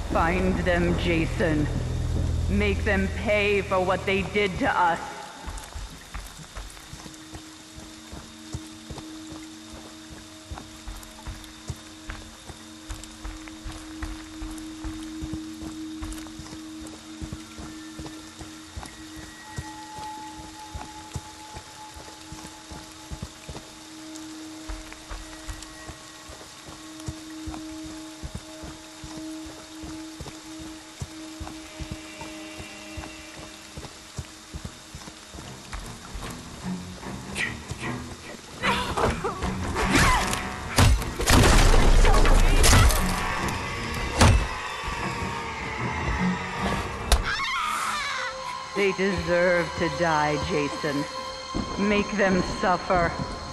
Find them, Jason. Make them pay for what they did to us. They deserve to die, Jason. Make them suffer.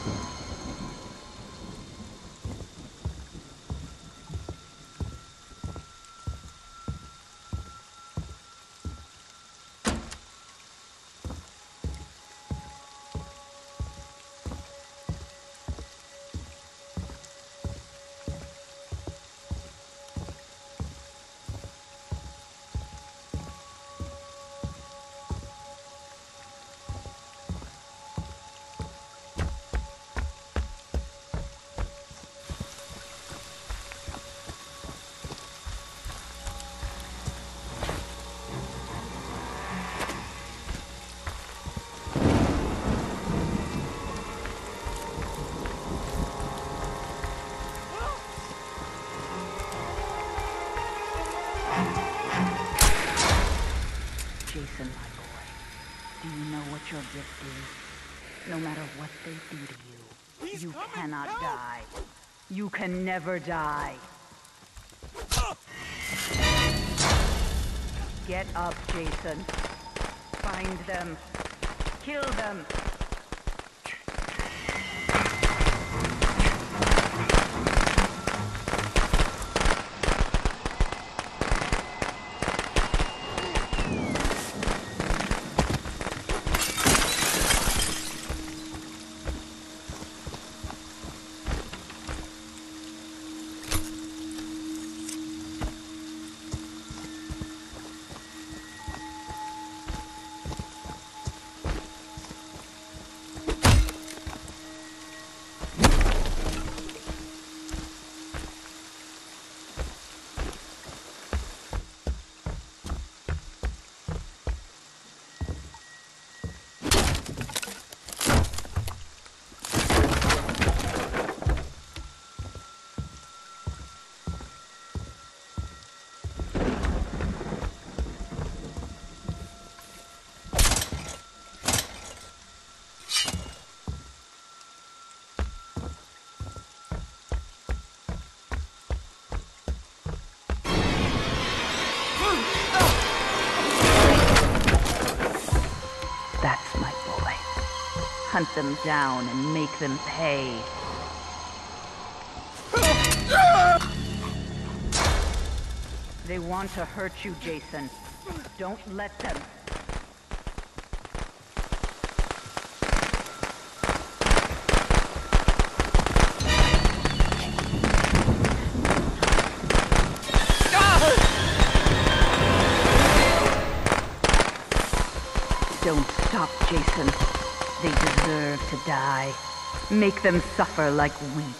Jason, my boy, do you know what your gift is? No matter what they do to you, you cannot die. You can never die. Get up, Jason. Find them. Kill them. That's my boy. Hunt them down and make them pay. They want to hurt you, Jason. Don't let them. Don't stop, Jason. They deserve to die. Make them suffer like we did.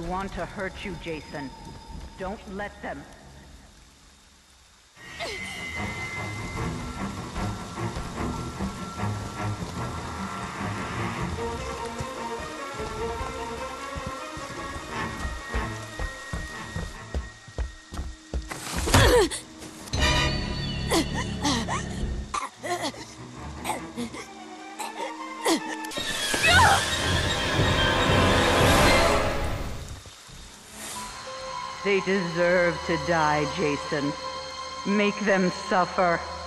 want to hurt you, Jason. Don't let them. They deserve to die, Jason. Make them suffer.